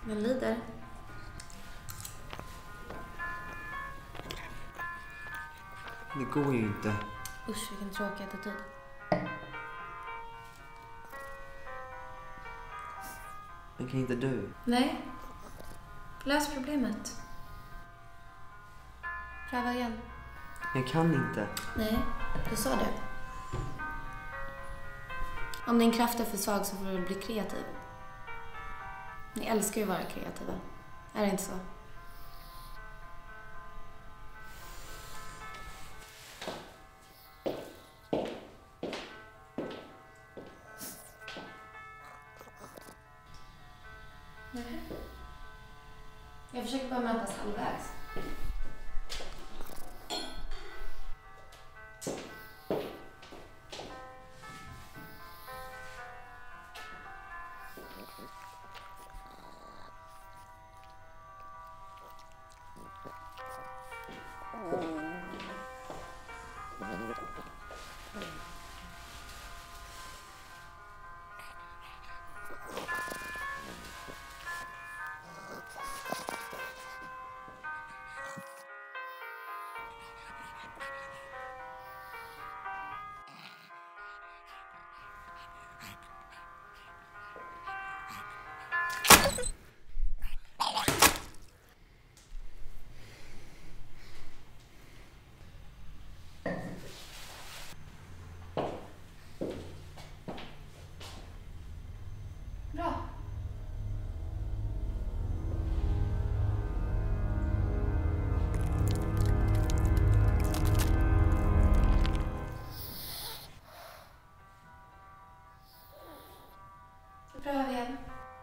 Jag lider. Det går ju inte. Usch, vilken tråkig attityd. Men kan inte du? Nej. Lös problemet. Pröva igen. Jag kan inte. Nej, du sa det. Om din kraft är för svag så får du bli kreativ. Ni älskar ju att vara kreativa. Är det inte så? Nej. Jag försöker bara mötas halvvägs. Bra. Så prövar vi igen.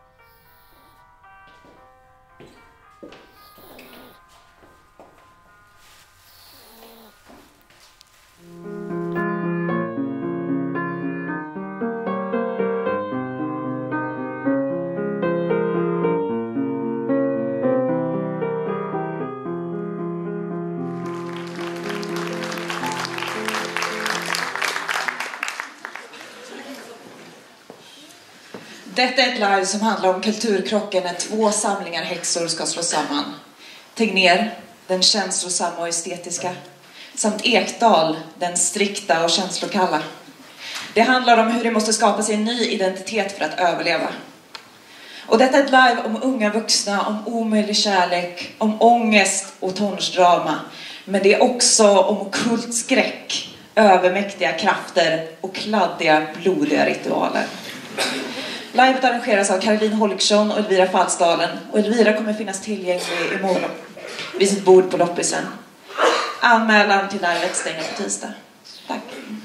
Detta är ett live som handlar om kulturkrocken när två samlingar häxor ska slås samman. Tegnér, den känslosamma och estetiska, samt Ekdal, den strikta och känslokalla. Det handlar om hur det måste skapa sig en ny identitet för att överleva. Och detta är ett live om unga vuxna, om omöjlig kärlek, om ångest och tonårsdrama. Men det är också om ockult skräck, övermäktiga krafter och kladdiga, blodiga ritualer. Livet arrangeras av Caroline Holksson och Elvira Fallsdalen. Och Elvira kommer finnas tillgänglig imorgon vid sitt bord på loppisen. Anmälan till livet stänger på tisdag. Tack.